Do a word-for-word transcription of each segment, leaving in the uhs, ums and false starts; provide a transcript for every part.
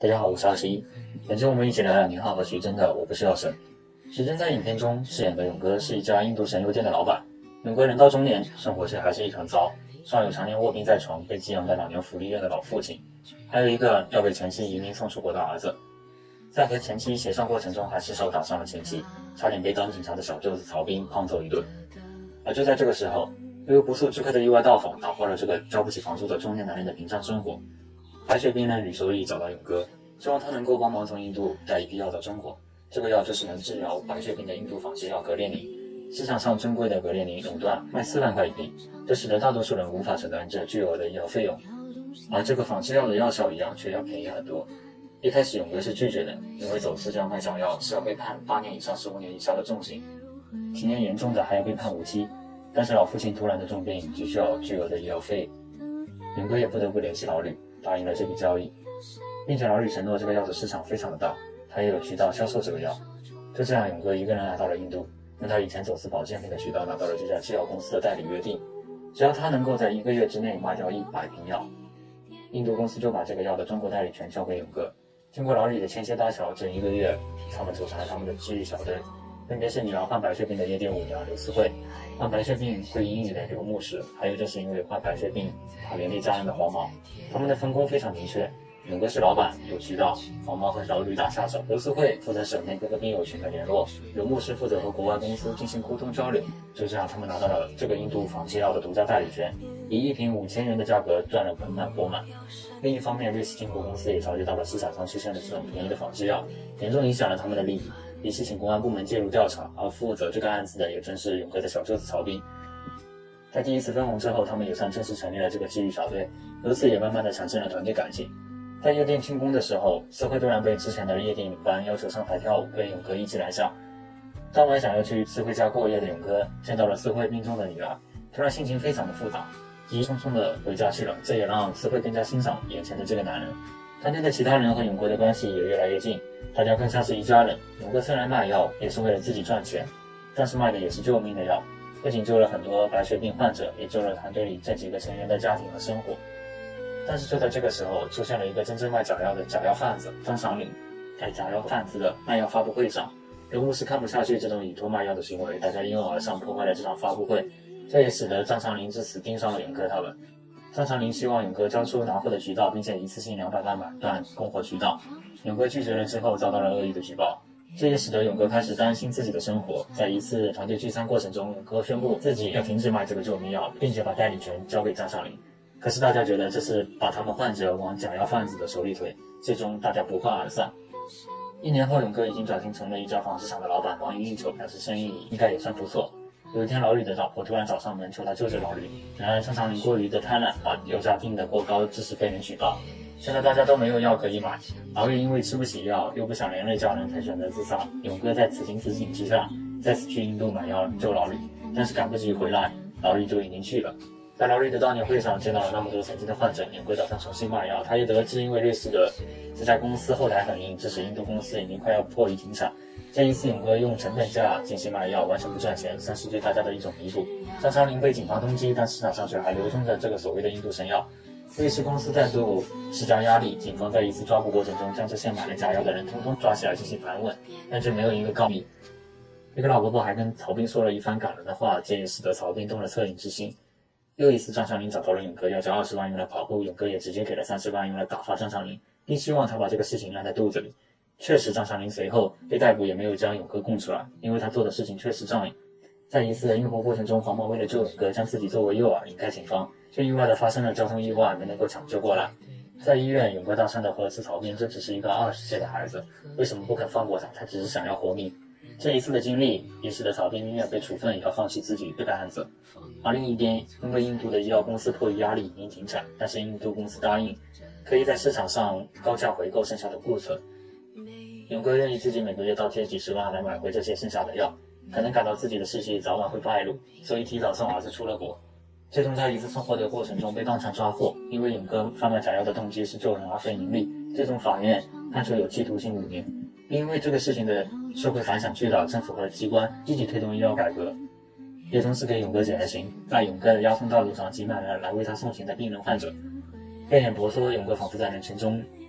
大家好，我是阿十一。本期我们一起聊聊宁浩和徐峥的《我不是药神》。徐峥在影片中饰演的勇哥是一家印度神油店的老板。勇哥人到中年，生活却还是一团糟，上有常年卧病在床被寄养在老年福利院的老父亲，还有一个要被前妻移民送出国的儿子。在和前妻协商过程中，还失手打伤了前妻，差点被当警察的小舅子曹斌胖揍一顿。而就在这个时候，由于不速之客的意外到访，打破了这个交不起房租的中年男人的平常生活。白血病人吕守义找到勇哥，希望他能够帮忙从印度带一批药到中国。这个药就是能治疗白血病的印度仿制药格列宁。市场上珍贵的格列宁垄断卖四万块一瓶，这使得大多数人无法承担这巨额的医药费用。而这个仿制药的药效一样，却要便宜很多。一开始勇哥是拒绝的，因为走私这样卖假药是要被判八年以上十五年以下的重刑，情节严重的还要被判无期。但是老父亲突然的重病只需要巨额的医药费，勇哥也不得不联系老吕，答应了这笔交易，并且老吕承诺这个药的市场非常的大，他也有渠道销售这个药。就这样，勇哥一个人来到了印度，用他以前走私保健品的渠道拿到了这家制药公司的代理约定，只要他能够在一个月之内卖掉一百瓶药，印度公司就把这个药的中国代理权交给勇哥。经过老李的牵线搭桥，这一个月他们组成了他们的治愈小队，分别是女儿患白血病的夜店舞娘刘思慧，患白血病会英语的刘牧师，还有就是因为患白血病怕连累家人的黄毛。他们的分工非常明确，勇哥是老板有渠道，黄毛和老吕打下手，刘思慧负责省内各个病友群的联络，刘牧师负责和国外公司进行沟通交流。就这样，他们拿到了这个印度仿制药的独家代理权，以一瓶五千元的价格赚了盆满钵满。另一方面，瑞士进口公司也察觉到了市场上出现的这种便宜的仿制药，严重影响了他们的利益，于是请公安部门介入调查，而负责这个案子的也正是勇哥的小舅子曹斌。在第一次分红之后，他们也算正式成立了这个治愈小队，由此也慢慢的产生了团队感情。在夜店庆功的时候，思慧突然被之前的夜店领班要求上台跳舞，跟勇哥一起来下。当晚想要去思慧家过夜的勇哥见到了思慧病中的女儿，突然心情非常的复杂，急匆匆的回家去了，这也让思慧更加欣赏眼前的这个男人。团队的其他人和勇哥的关系也越来越近，大家更像是一家人。勇哥虽然卖药也是为了自己赚钱，但是卖的也是救命的药，不仅救了很多白血病患者，也救了团队里这几个成员的家庭和生活。但是就在这个时候，出现了一个真正卖假药的假药贩子张长林。在假药贩子的卖药发布会上，刘牧师看不下去这种以托卖药的行为，大家一拥而上破坏了这场发布会，这也使得张长林至此盯上了勇哥他们。张长林希望勇哥交出拿货的渠道，并且一次性两百万买断供货渠道。勇哥拒绝了之后，遭到了恶意的举报，这也使得勇哥开始担心自己的生活。在一次团队聚餐过程中，勇哥宣布自己要停止卖这个救命药，并且把代理权交给张长林。可是大家觉得这是把他们患者往假药贩子的手里推，最终大家不欢而散。一年后，勇哥已经转型成了一家纺织厂的老板，忙于应酬，表示生意应该也算不错。有一天，老吕的老婆突然找上门求他救救老吕，然而张长林过于的贪婪，把药价定得过高，致使被人举报。现在大家都没有药可以买，老吕因为吃不起药，又不想连累家人，才选择自杀。勇哥在此情此景之下，再次去印度买药救老吕，但是赶不及回来，老吕就已经去了。在老吕的悼念会上见到了那么多曾经的患者，勇哥打算重新卖药。他也得知因为瑞士的这家公司后台很硬，致使印度公司已经快要破译停产。这一次勇哥用成本价进行卖药，完全不赚钱，算是对大家的一种弥补。张长林被警方通缉，但市场上却还流通着这个所谓的印度神药。瑞士公司再度施加压力，警方在一次抓捕过程中将这些买了假药的人通通抓起来进行盘问，但却没有一个告密。这个老伯伯还跟曹斌说了一番感人的话，这也使得曹斌动了恻隐之心。又一次张长林找到了勇哥，要交二十万用来跑步，勇哥也直接给了三十万用来打发张长林，并希望他把这个事情烂在肚子里。确实，张长林随后被逮捕，也没有将勇哥供出来，因为他做的事情确实仗义。在一次的运货过程中，黄毛为了救勇哥，将自己作为诱饵引开警方，却意外的发生了交通意外，没能够抢救过来。在医院，勇哥大声的呵斥曹斌，这只是一个二十岁的孩子，为什么不肯放过他？他只是想要活命。这一次的经历也使得曹斌宁愿被处分，也要放弃自己这个案子。而另一边，因为印度的医药公司迫于压力已经停产，但是印度公司答应可以在市场上高价回购剩下的库存。勇哥愿意自己每个月倒贴几十万来买回这些剩下的药，可能感到自己的事情早晚会败露，所以提早送儿子出了国。最终在一次送货的过程中被当场抓获，因为勇哥贩卖假药的动机是救人而非盈利，最终法院判处有期徒刑五年。因为这个事情的社会反响巨大，政府和机关积极推动医药改革，也同时给勇哥减了刑。在勇哥的交通道路上挤满了来为他送行的病人患者，泪眼婆娑，勇哥仿佛在人群中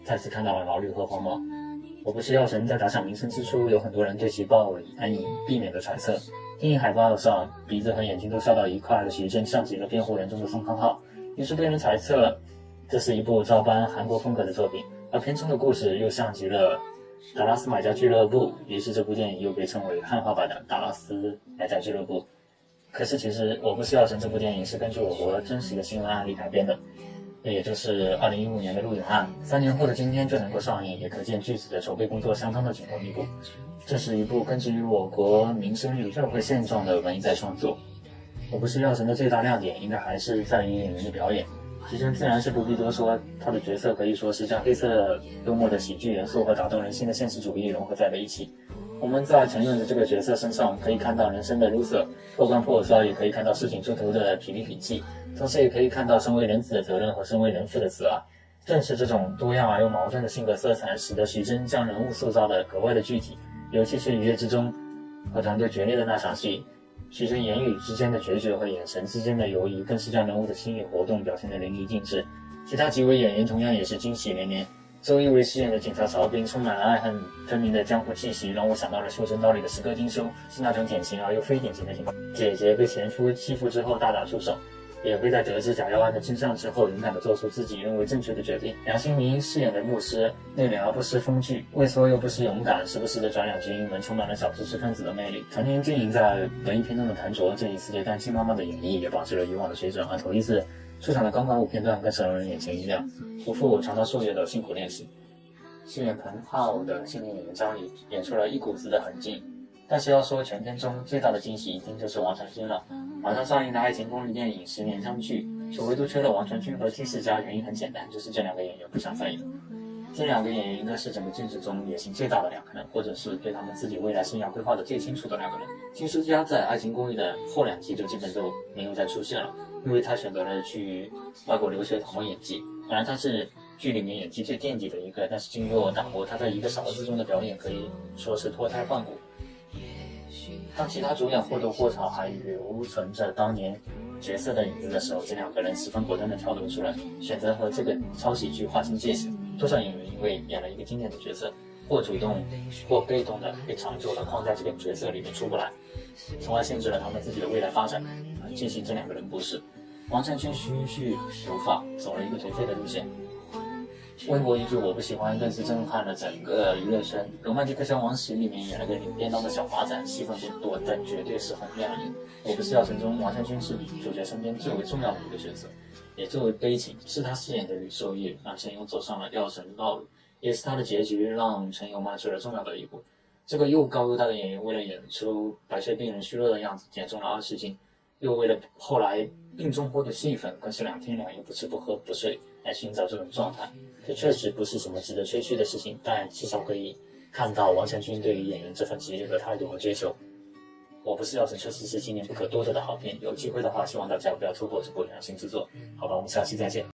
再次看到了老绿和黄毛。我不是药神在打响名声之初，有很多人对其抱以难以避免的揣测。电影海报上鼻子和眼睛都笑到一块的徐峥像极了辩护人中的宋康昊，于是被人猜测这是一部照搬韩国风格的作品，而片中的故事又像极了达拉斯买家俱乐部，于是这部电影又被称为汉化版的达拉斯买家俱乐部。可是其实我不是药神这部电影是根据我国真实的新闻案例改编的，也就是二零一五年的路演案，三年后的今天就能够上映，也可见剧组的筹备工作相当的紧锣密鼓。这是一部根植于我国民生与社会现状的文艺再创作。我不是药神的最大亮点应该还是在于演员的表演，徐峥自然是不必多说，他的角色可以说是将黑色幽默的喜剧元素和打动人心的现实主义融合在了一起。我们在陈润的这个角色身上可以看到人生的路色，破罐破摔，也可以看到事情出头的痞里痞气，同时也可以看到身为人子的责任和身为人父的慈爱。正是这种多样而又矛盾的性格色彩，使得徐峥将人物塑造的格外的具体。尤其是《一月之中》和团队决裂的那场戏，徐峥言语之间的决绝和眼神之间的犹疑，更是将人物的心理活动表现得淋漓尽致。其他几位演员同样也是惊喜连连。周一围饰演的警察曹彬充满了爱恨分明的江湖气息，让我想到了《修真道》里的石歌丁修，是那种典型而又非典型的警察。姐姐被前夫欺负之后大打出手，也会在得知假药案的真相之后勇敢地做出自己认为正确的决定。梁心闵饰演的牧师内敛而不失风趣，畏缩又不失勇敢，时不时的转两句英文，充满了小知识分子的魅力。常年经营在文艺片中的谭卓，这一次对单亲妈妈的演绎也保持了以往的水准，而头一次出场的钢管舞片段更是让人眼前一亮，不负长达数月的辛苦练习。饰演彭浩的青年演员张宇演出了一股子的狠劲，但是要说全片中最大的惊喜一定就是王传君了。马上上映的爱情公寓电影十年相聚，就唯独缺了王传君和季世佳，原因很简单，就是这两个演员不想再演。这两个演员应该是整个剧组中野心最大的两个人，或者是对他们自己未来生涯规划的最清楚的两个人。季世佳在爱情公寓的后两季就基本都没有再出现了，因为他选择了去外国留学打磨演技。当然他是剧里面演技最垫底的一个，但是经过打磨，他在一个勺子中的表演可以说是脱胎换骨。当其他主演或多或少还留存着当年角色的影子的时候，这两个人十分果断地跳脱出来，选择和这个超喜剧划清界限。多少演员因为演了一个经典的角色，或主动或被动的被长久地框在这个角色里面出不来，从而限制了他们自己的未来发展。进行这两个人不是，王传君须须留发，走了一个颓废的路线。微博一句我不喜欢更是震撼了整个娱乐圈。《罗曼蒂克消亡史》里面演了个领便当的小华仔，戏份不多，但绝对是红亮眼。我不是药神中王传君是主角身边最为重要的一个角色，也最为悲情，是他饰演的吕受益让陈友走上了药神的道路，也是他的结局让陈友迈出了重要的一步。这个又高又大的演员为了演出白血病人虚弱的样子减重了二十斤，又为了后来病中获得戏份更是两天两夜不吃不喝不睡来寻找这种状态。这确实不是什么值得吹嘘的事情，但至少可以看到王传君对于演员这份职业的态度和追求。我不是药神确实是今年不可多得的好片，有机会的话希望大家不要错过这部良心之作。好吧，我们下期再见。